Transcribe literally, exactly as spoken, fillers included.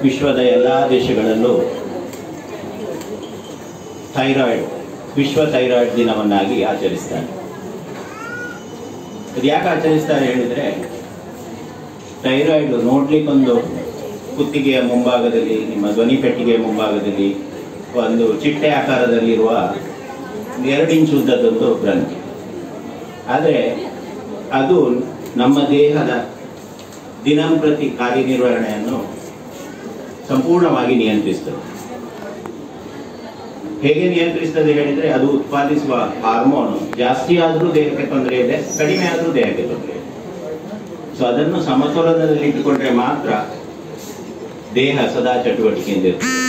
ವಿಶ್ವದ ಎಲ್ಲ ದೇಶಗಳಲ್ಲೂ ಥೈರಾಯ್ಡ್ ವಿಶ್ವ ಥೈರಾಯ್ಡ್ ದಿನವನ್ನಾಗಿ ಆಚರಿಸ್ತಾರೆ. ಅದು ಯಾಕೆ ಆಚರಿಸ್ತಾರೆ ಹೇಳಿದರೆ, ಥೈರಾಯ್ಡ್ ನೋಡ್ಲಿಕ್ಕೊಂದು ಕುತ್ತಿಗೆಯ ಮುಂಭಾಗದಲ್ಲಿ, ನಿಮ್ಮ ಧ್ವನಿ ಪೆಟ್ಟಿಗೆಯ ಮುಂಭಾಗದಲ್ಲಿ ಒಂದು ಚಿಟ್ಟೆ ಆಕಾರದಲ್ಲಿರುವ ಎರಡು ಇಂಚು ಉದ್ದದೊಂದು ಗ್ರಂಥಿ. ಆದರೆ ಅದು ನಮ್ಮ ದೇಹದ ದಿನಂಪ್ರತಿ ಕಾರ್ಯನಿರ್ವಹಣೆಯನ್ನು ಸಂಪೂರ್ಣವಾಗಿ ನಿಯಂತ್ರಿಸ್ತದೆ. ಹೇಗೆ ನಿಯಂತ್ರಿಸ್ತದೆ ಹೇಳಿದರೆ, ಅದು ಉತ್ಪಾದಿಸುವ ಹಾರ್ಮೋನು ಜಾಸ್ತಿ ಆದರೂ ದೇಹಕ್ಕೆ ತೊಂದರೆ ಇದೆ, ಕಡಿಮೆ ಆದರೂ ದೇಹಕ್ಕೆ ತೊಂದರೆ ಇದೆ. ಸೊ ಅದನ್ನು ಸಮತೋಲನದಲ್ಲಿ ಇಟ್ಟುಕೊಂಡ್ರೆ ಮಾತ್ರ ದೇಹ ಸದಾ ಚಟುವಟಿಕೆಯಿಂದ ಇರ್ತದೆ.